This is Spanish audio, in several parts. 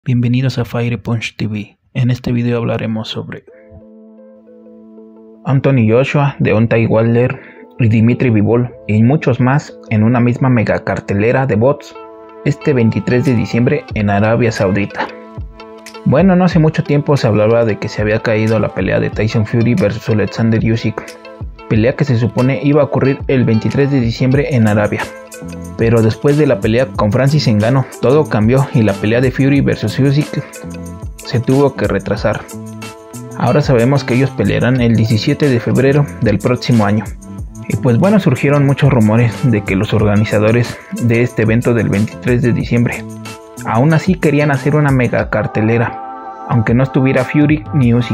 Bienvenidos a Fire Punch TV. En este video hablaremos sobre Anthony Joshua, Deontay Wilder y Dimitri Bivol y muchos más en una misma mega cartelera de bots este 23 de diciembre en Arabia Saudita. Bueno, no hace mucho tiempo se hablaba de que se había caído la pelea de Tyson Fury vs Alexander Usyk, pelea que se supone iba a ocurrir el 23 de diciembre en Arabia. Pero después de la pelea con Francis Ngannou, todo cambió y la pelea de Fury vs Usyk se tuvo que retrasar. Ahora sabemos que ellos pelearán el 17 de febrero del próximo año. Y pues bueno, surgieron muchos rumores de que los organizadores de este evento del 23 de diciembre aún así querían hacer una mega cartelera, aunque no estuviera Fury ni Usyk.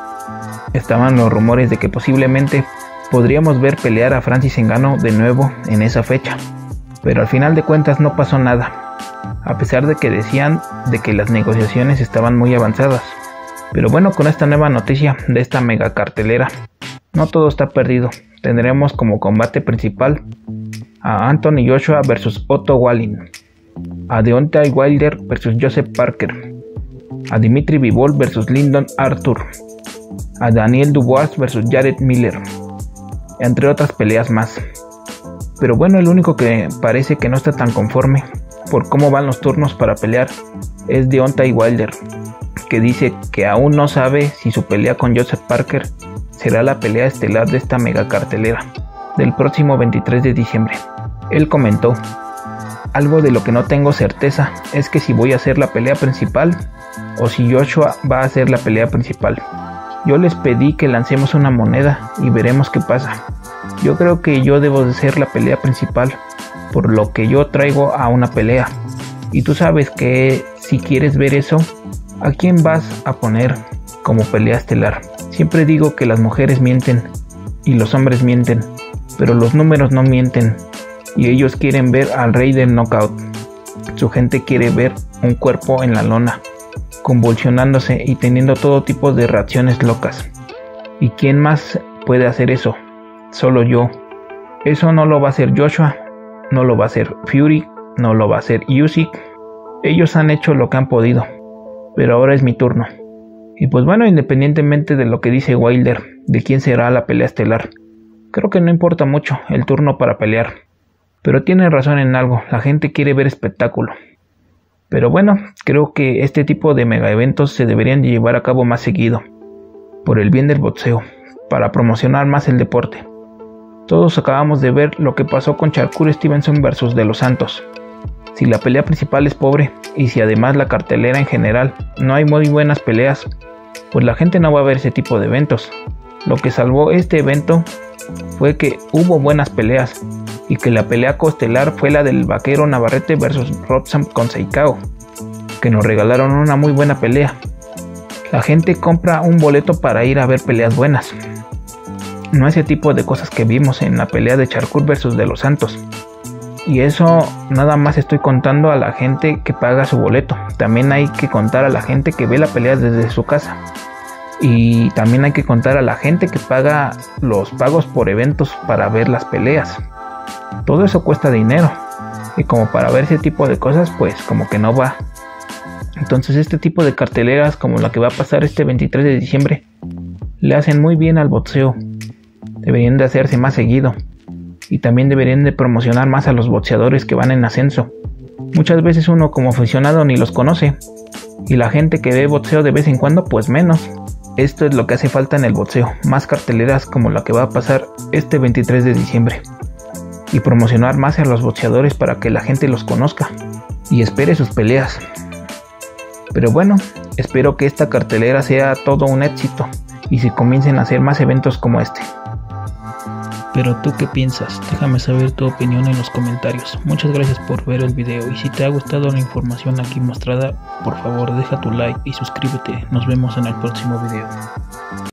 Estaban los rumores de que posiblemente podríamos ver pelear a Francis Ngannou de nuevo en esa fecha. Pero al final de cuentas no pasó nada, a pesar de que decían de que las negociaciones estaban muy avanzadas. Pero bueno, con esta nueva noticia de esta mega cartelera, no todo está perdido. Tendremos como combate principal a Anthony Joshua vs Otto Wallin, a Deontay Wilder vs Joseph Parker, a Dimitri Bivol vs Lyndon Arthur, a Daniel Dubois vs Jared Miller, entre otras peleas más. Pero bueno, el único que parece que no está tan conforme por cómo van los turnos para pelear es Deontay Wilder, que dice que aún no sabe si su pelea con Joseph Parker será la pelea estelar de esta mega cartelera del próximo 23 de diciembre. Él comentó: algo de lo que no tengo certeza es que si voy a hacer la pelea principal o si Joshua va a hacer la pelea principal. Yo les pedí que lancemos una moneda y veremos qué pasa. Yo creo que yo debo de ser la pelea principal, por lo que yo traigo a una pelea. Y tú sabes que si quieres ver eso, ¿a quién vas a poner como pelea estelar? Siempre digo que las mujeres mienten y los hombres mienten, pero los números no mienten. Y ellos quieren ver al rey del knockout. Su gente quiere ver un cuerpo en la lona, convulsionándose y teniendo todo tipo de reacciones locas. ¿Y quién más puede hacer eso? Solo yo. Eso no lo va a hacer Joshua, no lo va a hacer Fury, no lo va a hacer Usyk. Ellos han hecho lo que han podido, pero ahora es mi turno. Y pues bueno, independientemente de lo que dice Wilder, de quién será la pelea estelar, creo que no importa mucho el turno para pelear. Pero tiene razón en algo, la gente quiere ver espectáculo. Pero bueno, creo que este tipo de mega eventos se deberían llevar a cabo más seguido, por el bien del boxeo, para promocionar más el deporte. Todos acabamos de ver lo que pasó con Shakur Stevenson vs De Los Santos. Si la pelea principal es pobre y si además la cartelera en general no hay muy buenas peleas, pues la gente no va a ver ese tipo de eventos. Lo que salvó este evento fue que hubo buenas peleas y que la pelea coestelar fue la del Vaquero Navarrete vs Robson Conceição, que nos regalaron una muy buena pelea. La gente compra un boleto para ir a ver peleas buenas, no ese tipo de cosas que vimos en la pelea de Shakur vs De Los Santos. Y eso nada más estoy contando a la gente que paga su boleto. También hay que contar a la gente que ve la pelea desde su casa. Y también hay que contar a la gente que paga los pagos por eventos para ver las peleas. Todo eso cuesta dinero. Y como para ver ese tipo de cosas, pues como que no va. Entonces este tipo de carteleras como la que va a pasar este 23 de diciembre le hacen muy bien al boxeo. Deberían de hacerse más seguido. Y también deberían de promocionar más a los boxeadores que van en ascenso. Muchas veces uno como aficionado ni los conoce. Y la gente que ve boxeo de vez en cuando pues menos. Esto es lo que hace falta en el boxeo. Más carteleras como la que va a pasar este 23 de diciembre. Y promocionar más a los boxeadores para que la gente los conozca y espere sus peleas. Pero bueno, espero que esta cartelera sea todo un éxito y se comiencen a hacer más eventos como este. Pero tú qué piensas, déjame saber tu opinión en los comentarios. Muchas gracias por ver el video y si te ha gustado la información aquí mostrada, por favor deja tu like y suscríbete. Nos vemos en el próximo video.